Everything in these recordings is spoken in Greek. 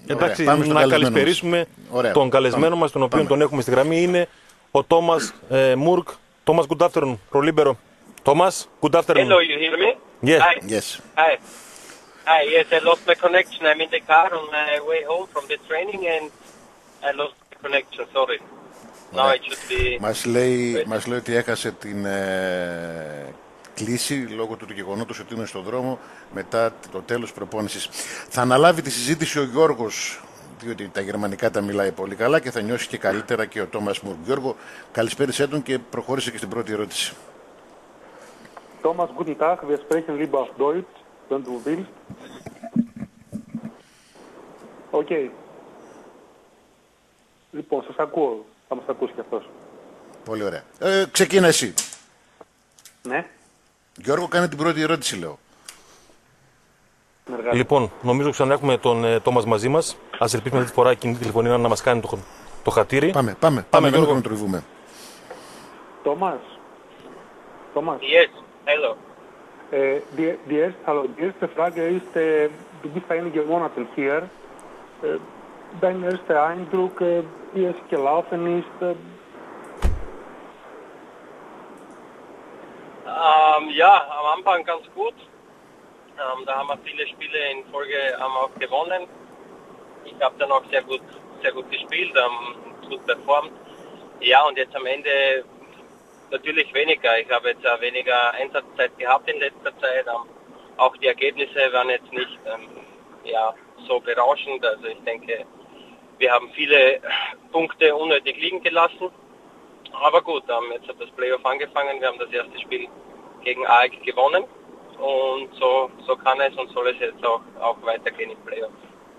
Εντάξει, να καλησπερίσουμε τον καλεσμένο μας, τον οποίο τον έχουμε στη γραμμή. Είναι ο Τόμας Μουρκ. Τόμας, good afternoon, prolibero. Τόμας, good afternoon. Hello, you hear me? Yes. Hi. Yes. Hi. Hi, yes, I lost my connection. I'm in the car on my way home from the training and I lost the connection, sorry. Now it should be... Μας λέει ότι έχασε την κλίση λόγω του γεγονότος ότι είναι στον δρόμο μετά το τέλος προπόνησης. Θα αναλάβει τη συζήτηση ο Γιώργος, διότι τα γερμανικά τα μιλάει πολύ καλά και θα νιώσει και καλύτερα και ο Τόμας Μουρκ. Γιώργο, καλησπέρισέ τον και προχώρησε και στην πρώτη ερώτηση. Thomas, guten Tag. Wir sprechen lieber auf Deutsch, wenn du willst. Okay. Λοιπόν, σας ακούω. Θα μας ακούσει κι αυτός. Πολύ ωραία. Ξεκίνα εσύ. Ναι. Γιώργο, κάνε την πρώτη ερώτηση, λέω. Λοιπόν, νομίζω ξανά έχουμε τον Τόμας μαζί μας. Ας ελπίσουμε αυτή τη φορά εκείνη τη τηλεφωνία να μας κάνει το χατήρι. Πάμε, Γιώργο, να τριβούμε. Thomas. Yes, hello. Die erste Frage ist, du bist einige Monate hier. Dein erster Eindruck, wie es gelaufen ist? Ja, am Anfang ganz gut. Da haben wir viele Spiele in Folge auch gewonnen. Ich habe dann auch sehr gut gespielt, gut performt. Ja, und jetzt am Ende natürlich weniger. Ich habe jetzt weniger Einsatzzeit gehabt in letzter Zeit. Auch die Ergebnisse waren jetzt nicht so berauschend. Also ich denke, wir haben viele Punkte unnötig liegen gelassen. Aber gut, jetzt hat das Playoff angefangen. Wir haben das erste Spiel gegen AEK gewonnen. Und so kann es und soll es jetzt auch weitergehen im Playoff.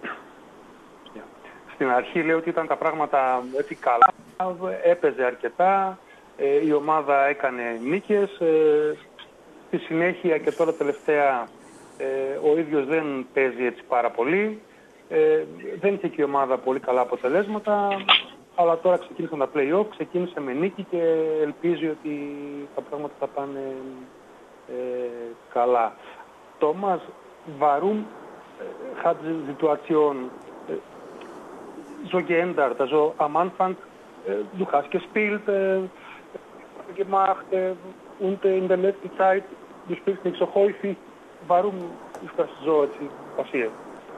Στην αρχή λέω ότι ήταν τα πράγματα έτσι καλά, έπαιζε αρκετά, η ομάδα έκανε νίκες, στη συνέχεια και τώρα τελευταία ο ίδιος δεν παίζει έτσι πάρα πολύ, δεν είχε και η ομάδα πολύ καλά αποτελέσματα, αλλά τώρα ξεκίνησαν τα play-off, ξεκίνησε με νίκη και ελπίζει ότι τα πράγματα θα πάνε καλά. Thomas, warum hat die Situation so geändert? Also am Anfang, du hast gespielt, gemacht und in der letzten Zeit, du spielst nicht so häufig. Warum ist das so passiert?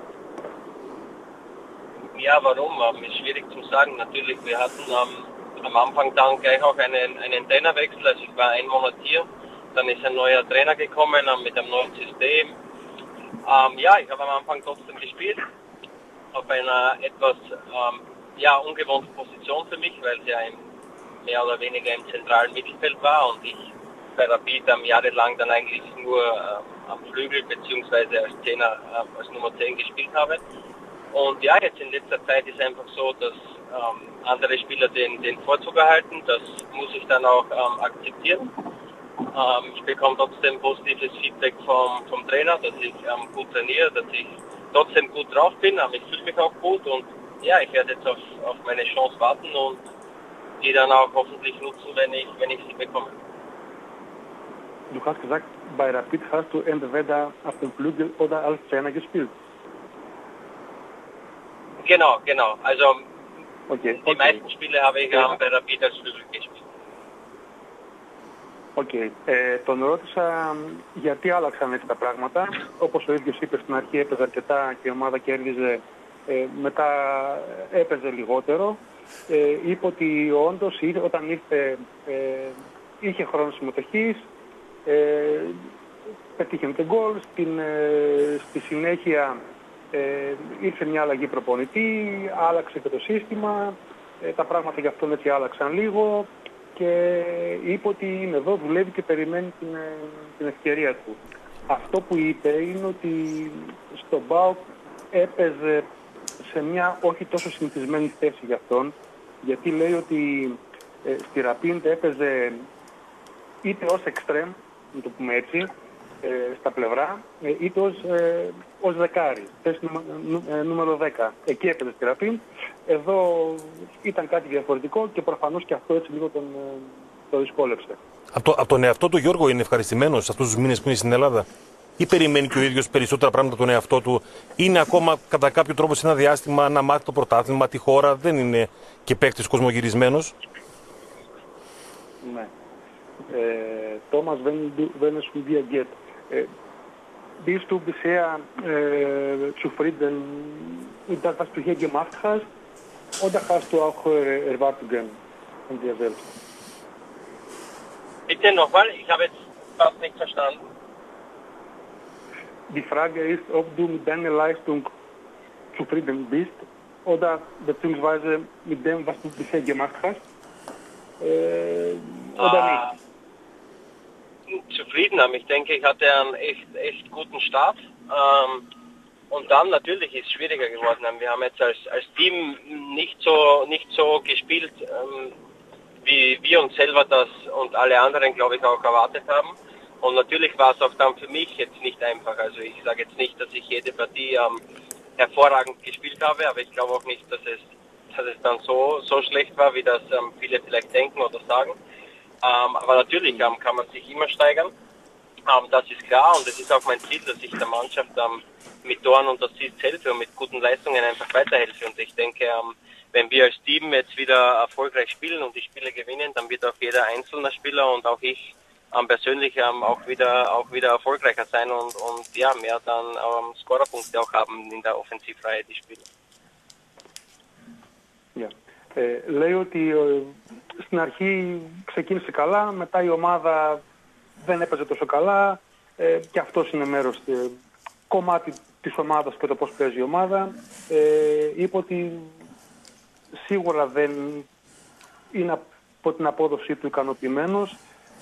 Ja, warum? Ist schwierig zu sagen. Natürlich, wir hatten am Anfang dann gleich auch einen Trainerwechsel. Also ich war einen Monat hier, dann ist ein neuer Trainer gekommen mit einem neuen System. Ja, ich habe am Anfang trotzdem gespielt, auf einer etwas ungewohnten Position für mich, weil es ja mehr oder weniger im zentralen Mittelfeld war und ich bei Rapid jahrelang dann eigentlich nur am Flügel bzw. als Nummer 10 gespielt habe. Und ja, jetzt in letzter Zeit ist einfach so, dass andere Spieler den Vorzug erhalten. Das muss ich dann auch akzeptieren. Ich bekomme trotzdem positives Feedback vom Trainer, dass ich gut trainiere, dass ich trotzdem gut drauf bin. Ich fühle mich auch gut und ja, ich werde jetzt auf meine Chance warten und die dann auch hoffentlich nutzen, wenn ich sie bekomme. Du hast gesagt, bei Rapid hast du entweder auf dem Flügel oder als Trainer gespielt. Genau. Also die meisten Spiele habe ich bei Rapid als Flügel gespielt. Τον ρώτησα γιατί άλλαξαν έτσι τα πράγματα. Όπως ο ίδιος είπε, στην αρχή έπαιζε αρκετά και η ομάδα κέρδιζε, μετά έπαιζε λιγότερο. Είπε ότι όντως όταν ήρθε είχε χρόνο συμμετοχής, πετύχε και γκολ, στη συνέχεια ήρθε μια αλλαγή προπονητή, άλλαξε και το σύστημα, τα πράγματα γι' αυτόν έτσι άλλαξαν λίγο. Και είπε ότι είναι εδώ, δουλεύει και περιμένει την ευκαιρία του. Αυτό που είπε είναι ότι στο ΠΑΟΚ έπαιζε σε μια όχι τόσο συνηθισμένη θέση για αυτόν, γιατί λέει ότι στη Ραπίντ έπαιζε είτε ως εξτρέμ, να το πούμε έτσι, στα πλευρά, είτε ως δεκάρι, θέση νούμερο 10. Εκεί έπαιζε στη Ραπίντ. Εδώ ήταν κάτι διαφορετικό και προφανώς και αυτό έτσι λίγο τον δυσκόλεψε. Από τον εαυτό του Γιώργο είναι ευχαριστημένος αυτούς τους μήνες που είναι στην Ελλάδα? ή περιμένει και ο ίδιος περισσότερα πράγματα από τον εαυτό του? Είναι ακόμα κατά κάποιο τρόπο σε ένα διάστημα να μάθει το πρωτάθλημα, τη χώρα, δεν είναι και παίκτης κοσμογυρισμένος? Ναι. Thomas, wenn es um dir geht, bist du bisher zufrieden mit das, was du hier gemacht hast, oder hast du auch Erwartungen von dir selbst? Bitte nochmal, ich habe jetzt fast nicht verstanden. Die Frage ist, ob du mit deiner Leistung zufrieden bist oder beziehungsweise mit dem, was du bisher gemacht hast, oder nicht? Zufrieden haben. Ich denke, ich hatte einen echt guten Start. Und dann natürlich ist es schwieriger geworden. Wir haben jetzt als Team nicht so gespielt, wie wir uns selber das und alle anderen, glaube ich, auch erwartet haben. Und natürlich war es auch dann für mich jetzt nicht einfach. Also ich sage jetzt nicht, dass ich jede Partie hervorragend gespielt habe, aber ich glaube auch nicht, dass es dann so schlecht war, wie das viele vielleicht denken oder sagen. Aber natürlich kann man sich immer steigern. Das ist klar und es ist auch mein Ziel, dass ich der Mannschaft mit Toren und Assists helfe und mit guten Leistungen einfach weiterhelfe. Und ich denke, wenn wir als Team jetzt wieder erfolgreich spielen und die Spiele gewinnen, dann wird auch jeder einzelne Spieler und auch ich persönlich auch wieder erfolgreicher sein und ja, mehr dann Scorerpunkte auch haben in der Offensivreihe, die Spieler. Yeah. Λέει ότι στην αρχή ξεκίνησε καλά, μετά η ομάδα δεν έπαιζε τόσο καλά και αυτός είναι μέρος κομμάτι της ομάδας και το πώς παίζει η ομάδα. Είπε ότι σίγουρα δεν είναι από την απόδοσή του ικανοποιημένος.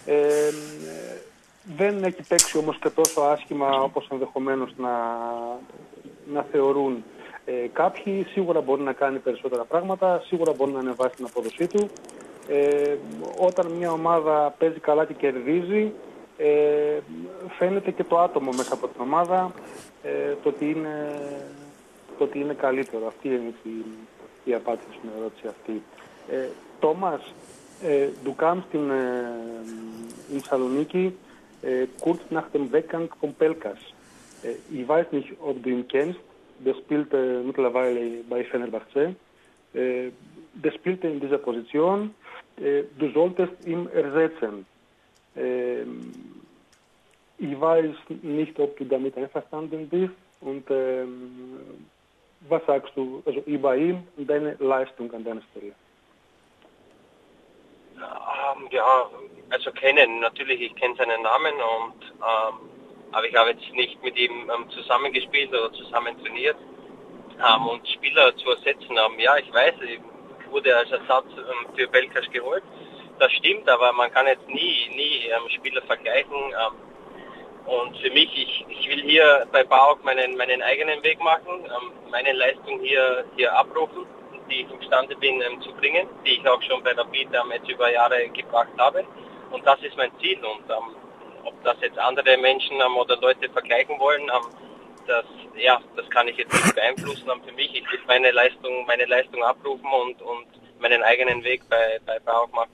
Δεν έχει παίξει όμως και τόσο άσχημα όπως ενδεχομένως να θεωρούν κάποιοι. Σίγουρα μπορεί να κάνει περισσότερα πράγματα, σίγουρα μπορεί να ανεβάσει την απόδοσή του. Όταν μια ομάδα παίζει καλά και κερδίζει, φαίνεται και το άτομο μέσα από την ομάδα το ότι είναι καλύτερο. Αυτή είναι η απάντηση στην ερώτηση αυτή. Thomas, du kamst in Saloniki kurz nach dem Weggang von Pelkas. Ich weiß nicht, ob du ihn kennst. Der spielt mittlerweile bei Fenerbahce. Der spielte in dieser Position. Du solltest ihn ersetzen. Ich weiß nicht, ob du damit einverstanden bist und was sagst du über ihn und deine Leistung an deiner Stelle? Ja, also kennen, natürlich, ich kenne seinen Namen aber ich habe jetzt nicht mit ihm zusammengespielt oder zusammen trainiert und Spieler zu ersetzen. Ja, ich weiß, ich wurde als Ersatz für Pelkas geholt. Das stimmt, aber man kann jetzt nie Spieler vergleichen. Und für mich, ich will hier bei PAOK meinen eigenen Weg machen, meine Leistung hier abrufen, die ich imstande bin zu bringen, die ich auch schon bei Rapid jetzt über Jahre gebracht habe. Und das ist mein Ziel. Und ob das jetzt andere Menschen oder Leute vergleichen wollen, das kann ich jetzt nicht beeinflussen. Für mich, ich will meine Leistung abrufen und meinen eigenen Weg bei PAOK machen.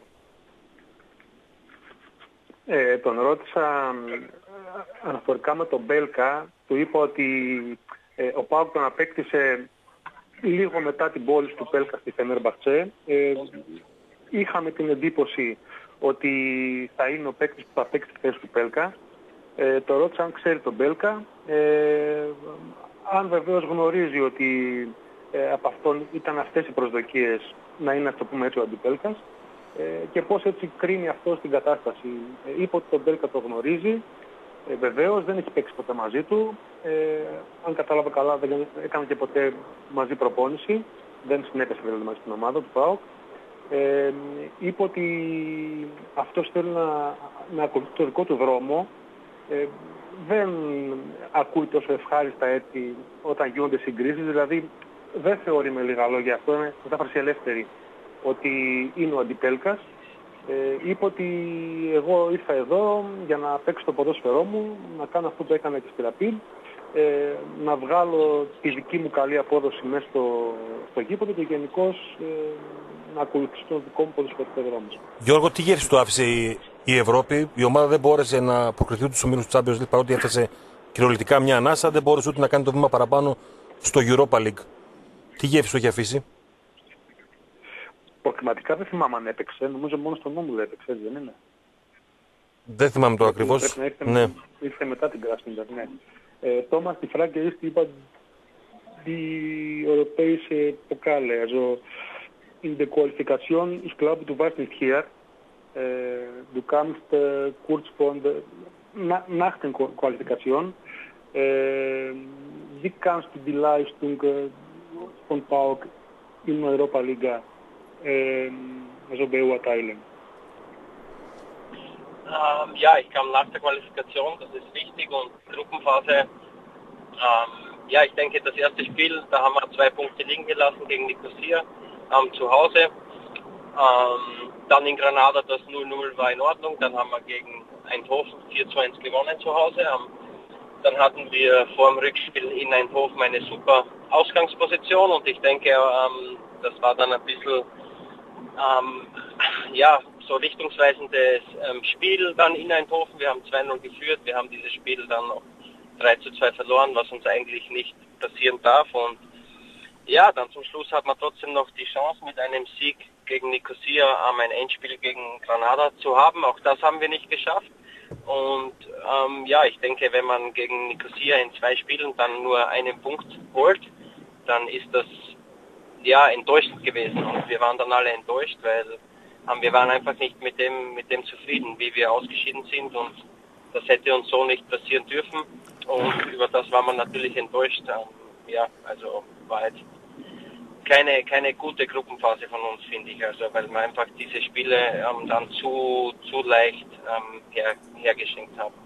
Τον ρώτησα αναφορικά με τον Μπέλκα, του είπα ότι ο ΠΑΟΚ τον απέκτησε λίγο μετά την πώληση του Μπέλκα στη Φενέρμπαχτσε. Είχαμε την εντύπωση ότι θα είναι ο παίκτης που θα παίξει τη θέση του Μπέλκα. Το ρώτησα αν ξέρει τον Μπέλκα, αν βεβαίως γνωρίζει ότι από αυτόν ήταν αυτές οι προσδοκίες να είναι, ας το πούμε έτσι, ο αντιπέλκας και πώς έτσι κρίνει αυτό την κατάσταση. Είπε ότι τον Μπέλκα το γνωρίζει, βεβαίως δεν έχει παίξει ποτέ μαζί του, αν κατάλαβα καλά δεν έκανε και ποτέ μαζί προπόνηση, δεν συνέπεσε δηλαδή μαζί στην ομάδα του ΠΑΟΚ. Είπε ότι αυτός θέλει να ακολουθεί το δικό του δρόμο, δεν ακούει τόσο ευχάριστα έτσι όταν γίνονται συγκρίσεις, δηλαδή δεν θεωρεί με λίγα λόγια, αυτό είναι μετάφραση ελεύθερη, ότι είναι ο αντιπέλκας. Είπε ότι εγώ ήρθα εδώ για να παίξω το ποδόσφαιρό μου, να κάνω αυτό που έκανα και στη Rapid, να βγάλω τη δική μου καλή απόδοση μέσα στο γήπεδο και γενικώς να ακολουθήσω τον δικό μου ποδοσφαιρικό δρόμο. Γιώργο, τι γεύση του άφησε η Ευρώπη? Η ομάδα δεν μπόρεσε να προκριθεί τους ομίλους του Champions League παρότι έφτασε κυριολεκτικά μια ανάσα, δεν μπορούσε ούτε να κάνει το βήμα παραπάνω στο Europa League. Τι γεύση του έχει αφήσει? Προκριματικά δεν θυμάμαι αν έπαιξε, νομίζω μόνο στον Όμιλο έπαιξε, έτσι δεν είναι? Δεν θυμάμαι το ακριβώς. Ναι. Ήρθε μετά την Κράσνονταρ, ναι. Thomas, die Frage ist über die europäische Pokale. Also in der Qualifikation, ich glaube, du warst nicht hier. Du kamst kurz nach der Qualifikation. Wie kannst du die Leistung von PAOK in der Europa-Liga also beurteilen? Ja, ich kam nach der Qualifikation, das ist wichtig, und Gruppenphase, ja, ich denke, das erste Spiel, da haben wir 2 Punkte liegen gelassen gegen Nicosia zu Hause. Dann in Granada das 0-0 war in Ordnung, dann haben wir gegen Eindhoven 4-1 gewonnen zu Hause. Dann hatten wir vor dem Rückspiel in Eindhoven eine super Ausgangsposition, und ich denke, das war dann ein bisschen, ja, so richtungsweisendes Spiel dann in Eindhoven. Wir haben 2-0 geführt, wir haben dieses Spiel dann noch 3-2 verloren, was uns eigentlich nicht passieren darf. Und ja, dann zum Schluss hat man trotzdem noch die Chance, mit einem Sieg gegen Nicosia ein Endspiel gegen Granada zu haben. Auch das haben wir nicht geschafft. Und ja, ich denke, wenn man gegen Nicosia in 2 Spielen dann nur einen Punkt holt, dann ist das ja enttäuschend gewesen. Und wir waren dann alle enttäuscht, weil wir waren einfach nicht mit dem zufrieden, wie wir ausgeschieden sind, und das hätte uns so nicht passieren dürfen, und über das war man natürlich enttäuscht. Ja, also war jetzt keine gute Gruppenphase von uns, finde ich, also weil wir einfach diese Spiele dann zu leicht hergeschenkt haben.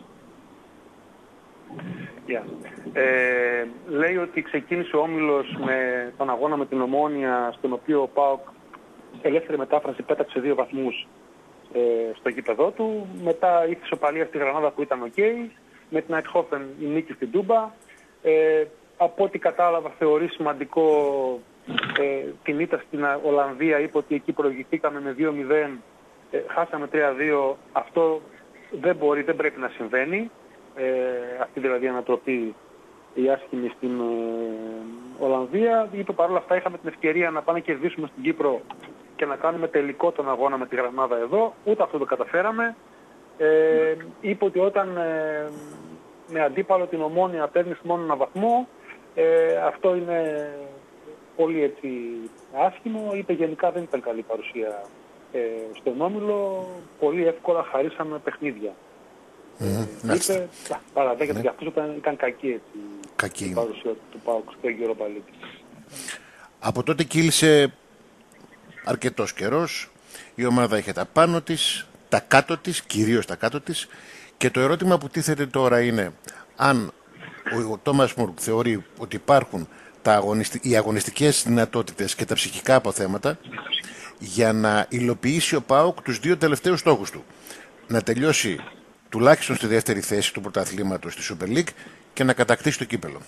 Yeah. Λέει ότι ξεκίνησε ο Όμιλος με τον αγώνα με την Ομόνοια, στον οποίο ο ΠΑΟΚ, ελεύθερη μετάφραση, πέταξε 2 βαθμούς στο γήπεδό του. Μετά ήρθε η ισοπαλία στη Γρανάδα που ήταν ok. Με την Eindhoven η νίκη στην Τούμπα. Από ό,τι κατάλαβα, θεωρεί σημαντικό την ήττα στην Ολλανδία. Είπε ότι εκεί προηγηθήκαμε με 2-0, χάσαμε 3-2. Αυτό δεν πρέπει να συμβαίνει. Αυτή δηλαδή η ανατροπή, η άσχημη στην Ολλανδία. Είπε παρόλα αυτά είχαμε την ευκαιρία να πάμε να κερδίσουμε στην Κύπρο και να κάνουμε τελικό τον αγώνα με τη Γρανάδα εδώ. Ούτε αυτό το καταφέραμε. Είπε ότι όταν με αντίπαλο την Ομόνοια παίρνεις μόνο 1 βαθμό, αυτό είναι πολύ έτσι άσχημο. Είπε γενικά δεν ήταν καλή παρουσία στον Όμιλο. Πολύ εύκολα χαρίσαμε παιχνίδια. Είπε, παραδέχεται, για αυτός ήταν κακή η παρουσία του ΠΑΟΚ στο Europa League. Από τότε κύλησε αρκετός καιρός, η ομάδα είχε τα πάνω της, τα κάτω της, κυρίως τα κάτω της, και το ερώτημα που τίθεται τώρα είναι αν ο Τόμας Μουρκ θεωρεί ότι υπάρχουν οι αγωνιστικές δυνατότητες και τα ψυχικά αποθέματα για να υλοποιήσει ο ΠΑΟΚ τους 2 τελευταίους στόχους του. Να τελειώσει τουλάχιστον στη δεύτερη θέση του πρωταθλήματος στη Super League και να κατακτήσει το κύπελλο.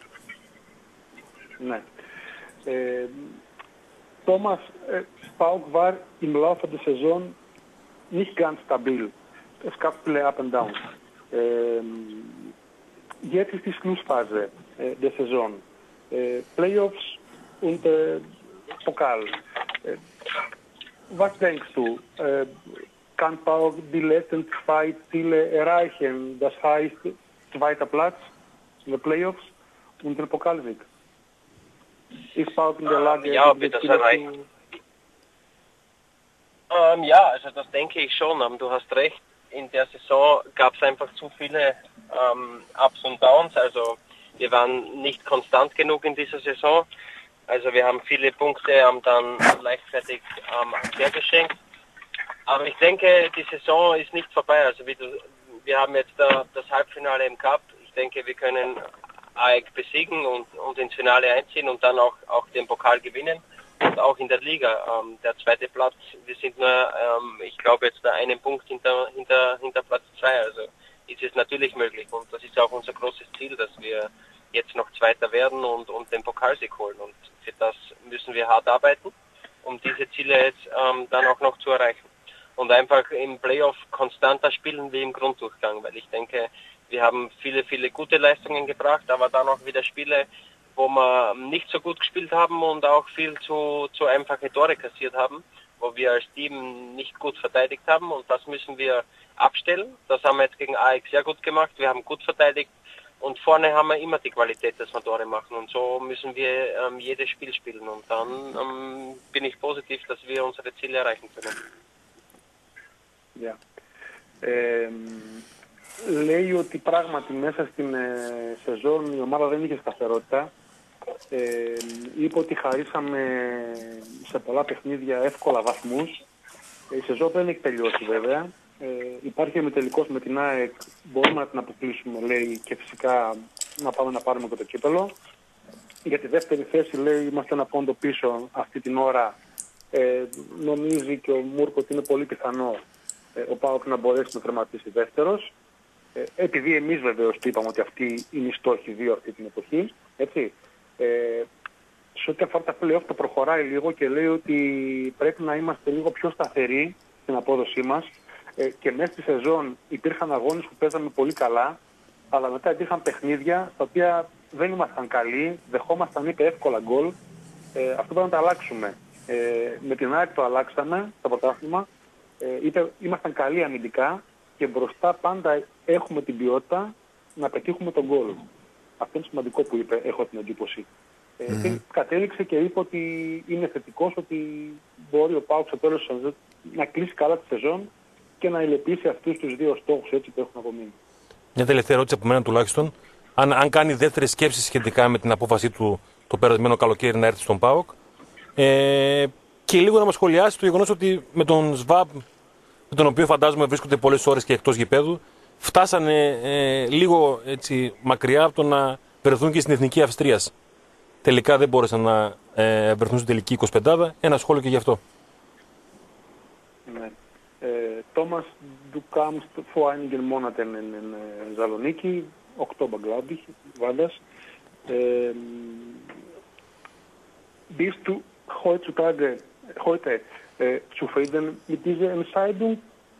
Ναι. Thomas, PAOK war im Laufe der Saison nicht ganz stabil. Es gab viele Up and Downs. Jetzt ist die Schlussphase der Saison. Playoffs und Pokal. Was denkst du? Kann PAOK die letzten 2 Ziele erreichen? Das heißt, 2. Platz in den Playoffs und den Pokalsieg. Ist PAOK in der Lage, ja, ob wir das erreichen? Ja, also das denke ich schon. Du hast recht. In der Saison gab es einfach zu viele Ups und Downs. Also wir waren nicht konstant genug in dieser Saison. Also wir haben viele Punkte dann leichtfertig hergeschenkt. Aber ich denke, die Saison ist nicht vorbei. Also wir haben jetzt das Halbfinale im Cup. Ich denke, wir können AEK besiegen und ins Finale einziehen und dann auch den Pokal gewinnen. Und auch in der Liga. Der 2. Platz, wir sind nur, ich glaube, jetzt da einen Punkt hinter Platz 2. Also ist es natürlich möglich. Und das ist auch unser großes Ziel, dass wir jetzt noch Zweiter werden und den Pokalsieg holen. Und für das müssen wir hart arbeiten, um diese Ziele jetzt dann auch noch zu erreichen. Und einfach im Playoff konstanter spielen wie im Grunddurchgang, weil ich denke, Wir haben viele gute Leistungen gebracht, aber dann auch wieder Spiele, wo wir nicht so gut gespielt haben und auch viel zu einfache Tore kassiert haben, wo wir als Team nicht gut verteidigt haben, und das müssen wir abstellen. Das haben wir jetzt gegen AEK sehr gut gemacht. Wir haben gut verteidigt und vorne haben wir immer die Qualität, dass wir Tore machen, und so müssen wir jedes Spiel spielen, und dann bin ich positiv, dass wir unsere Ziele erreichen können. Yeah. Λέει ότι πράγματι μέσα στην σεζόν η ομάδα δεν είχε σταθερότητα. Είπε ότι χαρίσαμε σε πολλά παιχνίδια εύκολα βαθμούς. Η σεζόν δεν έχει τελειώσει βέβαια. Υπάρχει ημιτελικός με την ΑΕΚ, μπορούμε να την αποκλείσουμε, λέει, και φυσικά να πάμε να πάρουμε και το κύπελο. Για τη δεύτερη θέση, λέει, είμαστε ένα πόντο πίσω αυτή την ώρα. Νομίζει και ο Μούρκ ότι είναι πολύ πιθανό ο ΠΑΟΚ να μπορέσει να τερματίσει δεύτερος. Επειδή εμείς βεβαίως είπαμε ότι αυτή είναι η στόχη 2 αυτή την εποχή, έτσι. Σε ό,τι αφορά τα play-off το προχωράει λίγο και λέει ότι πρέπει να είμαστε λίγο πιο σταθεροί στην απόδοσή μας, και μέσα στη σεζόν υπήρχαν αγώνες που παίζαμε πολύ καλά, αλλά μετά υπήρχαν παιχνίδια στα οποία δεν ήμασταν καλοί, δεχόμασταν εύκολα γκολ. Αυτό πρέπει να το αλλάξουμε. Με την ΑΕΚ το αλλάξαμε στο πρωτάθλημα. Ήμασταν καλοί αμυντικά και μπροστά πάντα έχουμε την ποιότητα να πετύχουμε τον γκολ. Αυτό είναι σημαντικό που είπε, έχω την εντύπωση. Κατέληξε και είπε ότι είναι θετικός, ότι μπορεί ο ΠΑΟΚ στο τέλος της σεζόν να κλείσει καλά τη σεζόν και να υλοποιήσει αυτούς τους δύο στόχους έτσι που έχουν απομείνει. Μια τελευταία ερώτηση από μένα τουλάχιστον. Αν κάνει δεύτερες σκέψεις σχετικά με την απόφασή του το περασμένο καλοκαίρι να έρθει στον ΠΑΟΚ, και λίγο να μας σχολιάσει το γεγονός ότι με τον ΣΒΑΠ, με τον οποίο φαντάζομαι βρίσκονται πολλές ώρες και εκτός γηπέδου, φτάσανε λίγο έτσι, μακριά από το να βρεθούν και στην Εθνική Αυστρίας. Τελικά δεν μπόρεσαν να βρεθούν στην τελική 25. Ένα σχόλιο και γι' αυτό. Ναι. Thomas, du kamst vor einigen Monaten in Saloniki, Oktober glaube ich, war das. Bist du heute zufrieden mit dieser Entscheidung?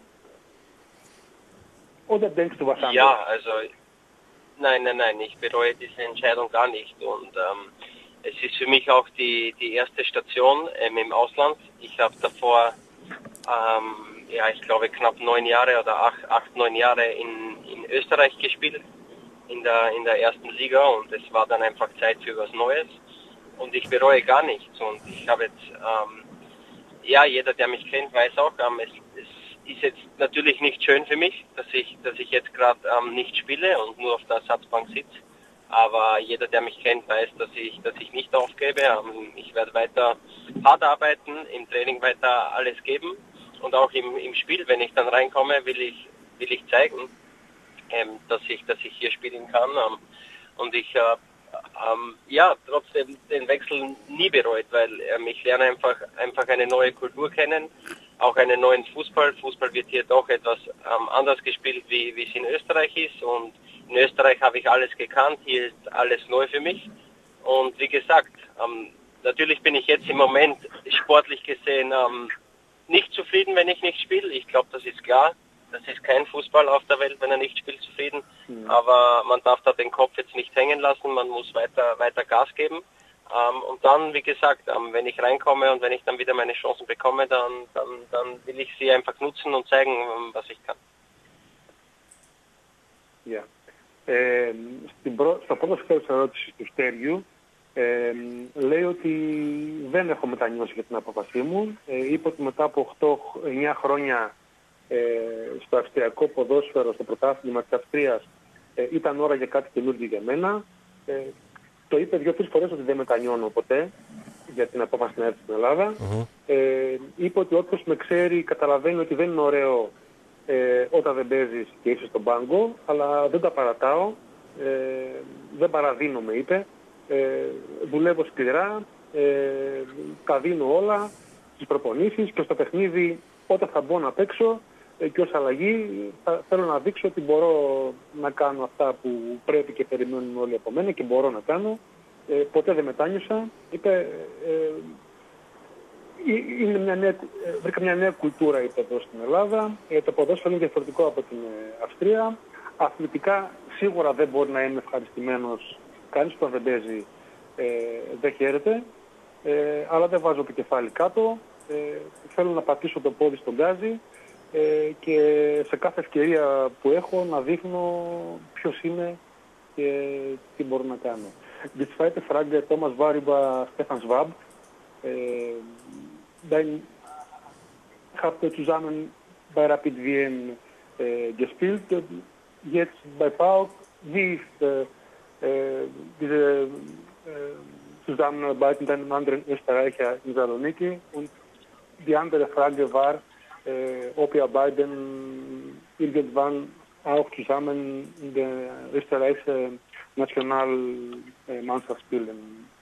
Oder denkst du was anderes? Ja, also nein, ich bereue diese Entscheidung gar nicht, und es ist für mich auch die erste Station im Ausland. Ich habe davor ich glaube knapp 9 Jahre oder 8-9 Jahre in Österreich gespielt, in der ersten Liga, und es war dann einfach Zeit für was Neues, und ich bereue gar nichts, und ich habe jetzt, jeder, der mich kennt, weiß auch, es ist jetzt natürlich nicht schön für mich, dass ich jetzt gerade nicht spiele und nur auf der Ersatzbank sitze, aber jeder, der mich kennt, weiß, dass ich nicht aufgebe. Ich werde weiter hart arbeiten, im Training weiter alles geben. Und auch im Spiel, wenn ich dann reinkomme, will ich zeigen, dass ich hier spielen kann. Und ich trotzdem den Wechsel nie bereut, weil ich lerne einfach eine neue Kultur kennen, auch einen neuen Fußball. Fußball wird hier doch etwas anders gespielt, wie es in Österreich ist. Und in Österreich habe ich alles gekannt, hier ist alles neu für mich. Und wie gesagt, natürlich bin ich jetzt im Moment sportlich gesehen nicht zufrieden, wenn ich nicht spiele. Ich glaube, das ist klar. Das ist kein Fußball auf der Welt, wenn er nicht spielt, zufrieden. Aber man darf da den Kopf jetzt nicht hängen lassen. Man muss weiter Gas geben. Und dann, wie gesagt, wenn ich reinkomme und wenn ich dann wieder meine Chancen bekomme, dann will ich sie einfach nutzen und zeigen, was ich kann. Yeah. Στο πρώτο σκέλος της ερώτησης του Στέριου, λέει ότι δεν έχω μετανιώσει για την απόφασή μου. Είπε ότι μετά από 8-9 χρόνια στο αυστριακό ποδόσφαιρο, στο πρωτάθλημα της Αυστρίας, ήταν ώρα για κάτι καινούργιο για μένα. Το είπε 2-3 φορές ότι δεν μετανιώνω ποτέ για την απόφαση να έρθει στην Ελλάδα. Είπε ότι όποιος με ξέρει καταλαβαίνει ότι δεν είναι ωραίο όταν δεν παίζεις και είσαι στον πάγκο, αλλά δεν τα παρατάω, δεν παραδίνομαι, είπε. Δουλεύω σκληρά, τα δίνω όλα στις προπονήσεις και στο παιχνίδι όταν θα μπω να παίξω και ως αλλαγή θέλω να δείξω ότι μπορώ να κάνω αυτά που πρέπει και περιμένουν όλοι από μένα και μπορώ να κάνω. Ποτέ δεν μετάνιωσα. Είπε, βρήκα μια νέα κουλτούρα, είπε, εδώ στην Ελλάδα. Το ποδόσφαιρο είναι διαφορετικό από την Αυστρία. Αθλητικά σίγουρα δεν μπορεί να είναι ευχαριστημένος. Κανείς που δεν παίζει δεν χαίρεται. Αλλά δεν βάζω το κεφάλι κάτω. Θέλω να πατήσω το πόδι στον γκάζι και σε κάθε ευκαιρία που έχω να δείχνω ποιος είναι και τι μπορώ να κάνω. Die zweite Frage, Thomas, war über Stefan Schwab. Habt ihr zusammen bei Rapid Wien gespielt? Jetzt bei PAOK. Wie ist diese Zusammenarbeit mit einem anderen Österreicher in Saloniki? Und die andere Frage war, ob ihr beiden irgendwann auch zusammen in der österreichischen Nationalmannschaft spielen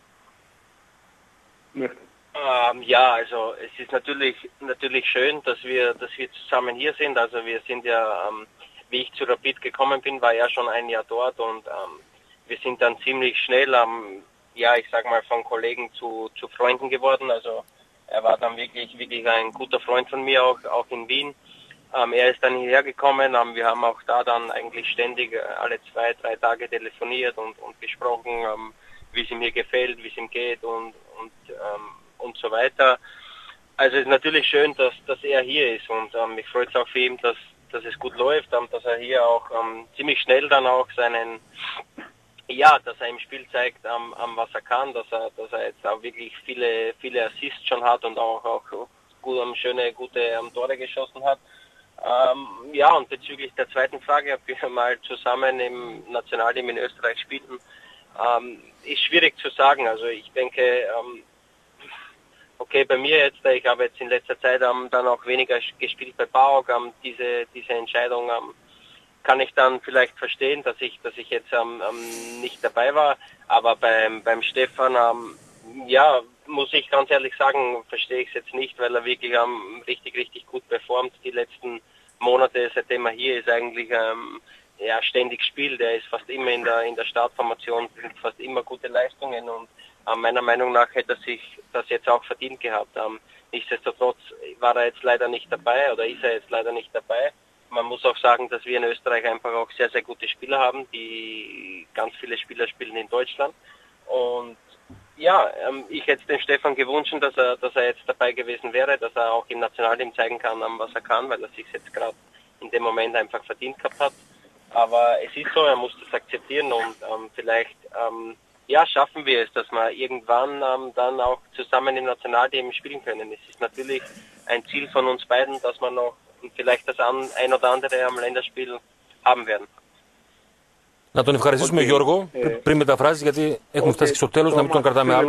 möchtet. Ja, also es ist natürlich schön, dass wir zusammen hier sind. Also wir sind ja, wie ich zu Rapid gekommen bin, war er schon ein Jahr dort und wir sind dann ziemlich schnell, ja, ich sag mal, von Kollegen zu Freunden geworden. Also er war dann wirklich ein guter Freund von mir, auch in Wien. Er ist dann hierher gekommen, wir haben auch da dann eigentlich ständig alle 2-3 Tage telefoniert und gesprochen, wie es ihm hier gefällt, wie es ihm geht und so weiter. Also es ist natürlich schön, dass er hier ist und mich freut es auch für ihn, dass es gut läuft, dass er hier auch ziemlich schnell dann auch dass er im Spiel zeigt, was er kann, dass er jetzt auch wirklich viele Assists schon hat und auch gute Tore geschossen hat. Ja, und bezüglich der zweiten Frage, ob wir mal zusammen im Nationalteam in Österreich spielen, ist schwierig zu sagen. Also ich denke, okay, bei mir jetzt, ich habe jetzt in letzter Zeit dann auch weniger gespielt bei PAOK, diese Entscheidung kann ich dann vielleicht verstehen, dass ich jetzt nicht dabei war, aber beim Stefan, ja, muss ich ganz ehrlich sagen, verstehe ich es jetzt nicht, weil er wirklich richtig gut performt die letzten Monate, seitdem er hier ist, eigentlich ständig spielt. Er ist fast immer in der Startformation, bringt fast immer gute Leistungen und meiner Meinung nach hätte er sich das jetzt auch verdient gehabt. Nichtsdestotrotz war er jetzt leider nicht dabei oder ist er jetzt leider nicht dabei. Man muss auch sagen, dass wir in Österreich einfach auch sehr, sehr gute Spieler haben, die ganz viele Spieler spielen in Deutschland und ja, ich hätte dem Stefan gewünscht, dass er jetzt dabei gewesen wäre, dass er auch im Nationalteam zeigen kann, was er kann, weil er sich jetzt gerade in dem Moment einfach verdient gehabt hat. Aber es ist so, er muss das akzeptieren und vielleicht schaffen wir es, dass wir irgendwann dann auch zusammen im Nationalteam spielen können. Es ist natürlich ein Ziel von uns beiden, dass wir noch vielleicht das ein oder andere am Länderspiel haben werden. Να τον ευχαριστήσουμε, Γιώργο, πριν μεταφράσεις, γιατί έχουμε φτάσει στο τέλος, να μην τον κρατάμε άλλο.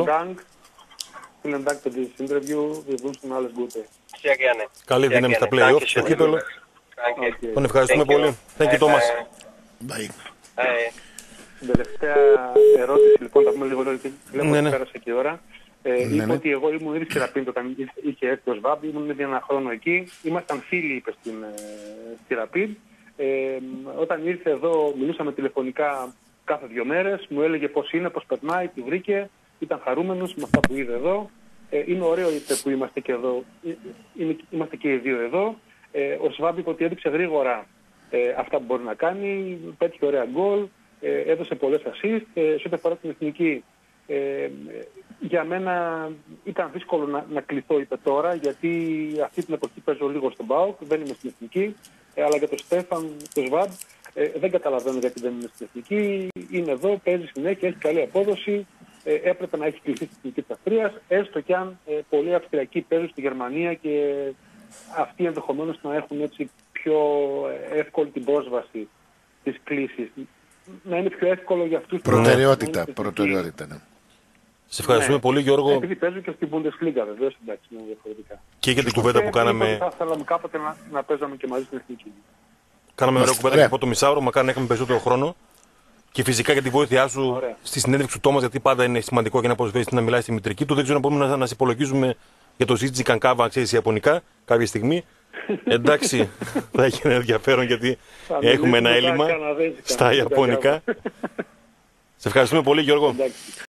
Καλή δύναμη στα play-off, στο κύπελλο. Τον ευχαριστούμε πολύ. Thank you, Thomas. Bye. Την τελευταία ερώτηση, λοιπόν, θα πούμε λίγο γιατί βλέπω ότι πέρασε και η ώρα. Είπε ότι εγώ ήμουν ήδη στη Rapid όταν είχε έρθει ο Σβάμπ, ήμουν ήδη ένα χρόνο εκεί. Ήμασταν φίλοι, είπε, στη Rapid. Όταν ήρθε εδώ, μιλούσαμε τηλεφωνικά κάθε 2 μέρες. Μου έλεγε πώς είναι, πώς περνάει, τι βρήκε. Ήταν χαρούμενος με αυτά που είδε εδώ. Είναι ωραίο που είμαστε και εδώ. Είμαστε και οι δύο εδώ. Ο Σβάμπ είπε ότι έδειξε γρήγορα αυτά που μπορεί να κάνει. Πέτυχε ωραία γκολ. Έδωσε πολλές assist. Σε ό,τι αφορά την εθνική, για μένα ήταν δύσκολο να κληθώ, είπε τώρα, γιατί αυτή την εποχή παίζω λίγο στον ΠΑΟΚ, δεν είμαι στην εθνική, αλλά για τον Στέφαν, τον Σβάμπ, δεν καταλαβαίνω γιατί δεν είναι στην εθνική. Είναι εδώ, παίζει συνέχεια, έχει καλή απόδοση. Έπρεπε να έχει κληθεί στην εθνική της Αυστρίας, έστω κι αν πολλοί Αυστριακοί παίζουν στη Γερμανία και αυτοί ενδεχομένως να έχουν έτσι πιο εύκολη την πρόσβαση της κλήσης. Να είναι πιο εύκολο για αυτούς. Προτεραιότητα, ναι. Σε ευχαριστούμε πολύ, Γιώργο. Επειδή παίζουν και στην Bundesliga, βεβαίως, εντάξει, είναι διαφορετικά. Και για την κουβέντα που κάναμε. Θα θέλαμε κάποτε να παίζαμε και μαζί στην εθνική. Κάναμε ωραία κουβέντα από το μισάωρο, μακάρι να έχουμε περισσότερο χρόνο. Και φυσικά για τη βοήθειά σου στη συνέντευξη του Τόμας, γιατί πάντα είναι σημαντικό για να αποσβέσει να μιλάει στη μητρική του. Δεν ξέρω αν μπορούμε να σε υπολογίζουμε για το Ζίτζι Κανκάβα, αν ξέρει Ιαπωνικά, κάποια στιγμή. Εντάξει, θα έχει ένα ενδιαφέρον γιατί έχουμε ένα έλλειμμα στα Ιαπωνικά. Σε ευχαριστούμε πολύ, Γιώργο.